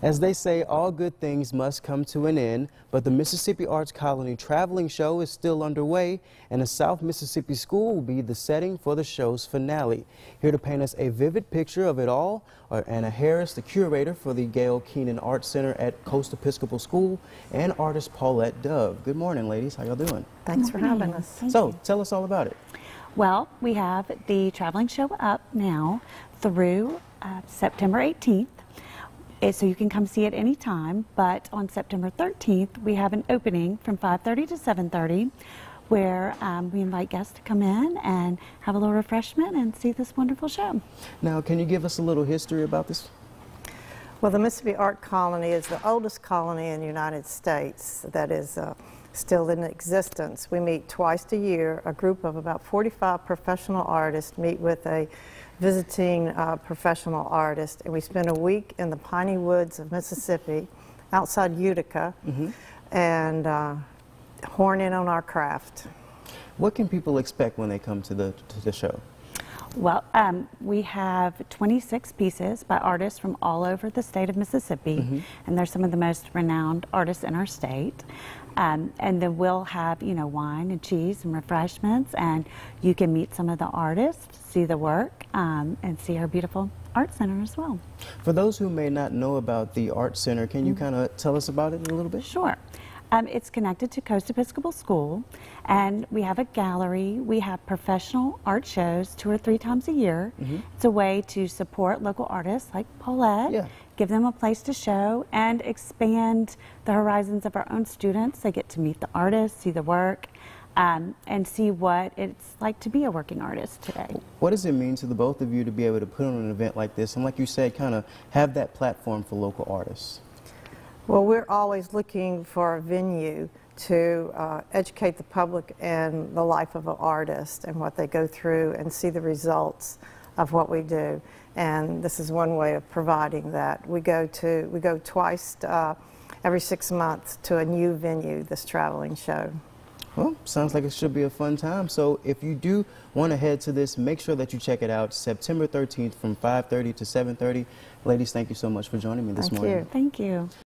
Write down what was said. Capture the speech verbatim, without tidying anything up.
As they say, all good things must come to an end, but the Mississippi Arts Colony Traveling Show is still underway, and a South Mississippi school will be the setting for the show's finale. Here to paint us a vivid picture of it all are Anna Harris, the curator for the Gail Keenan Arts Center at Coast Episcopal School, and artist Paulette Dove. Good morning, ladies. How y'all doing? Thanks for having us. Thank so, you. tell us all about it. Well, we have the traveling show up now through uh, September eighteenth. So you can come see it anytime, but on September thirteenth we have an opening from five thirty to seven thirty where um, we invite guests to come in and have a little refreshment and see this wonderful show. Now, can you give us a little history about this? Well, the Mississippi Art Colony is the oldest colony in the United States that is uh, still in existence. We meet twice a year. A group of about forty-five professional artists meet with a visiting uh, professional artist, and we spend a week in the piney woods of Mississippi outside Utica mm-hmm. and uh, horn in on our craft. What can people expect when they come to the, to the show? Well, um, we have twenty-six pieces by artists from all over the state of Mississippi, mm-hmm. and they're some of the most renowned artists in our state. Um, and then we'll have, you know, wine and cheese and refreshments, and you can meet some of the artists, see the work, um, and see our beautiful art center as well. For those who may not know about the art center, can you mm-hmm. kind of tell us about it a little bit? Sure. Um, it's connected to Coast Episcopal School, and we have a gallery. We have professional art shows two or three times a year. Mm-hmm. It's a way to support local artists like Paulette, yeah. give them a place to show, and expand the horizons of our own students. They get to meet the artists, see the work, um, and see what it's like to be a working artist today. What does it mean to the both of you to be able to put on an event like this, and like you said, kind of have that platform for local artists? Well, we're always looking for a venue to uh, educate the public in the life of an artist and what they go through and see the results of what we do. And this is one way of providing that. We go to we go twice uh, every six months to a new venue, this traveling show. Well, sounds like it should be a fun time. So if you do want to head to this, make sure that you check it out September thirteenth from five thirty to seven thirty. Ladies, thank you so much for joining me this Thank morning. You. Thank you.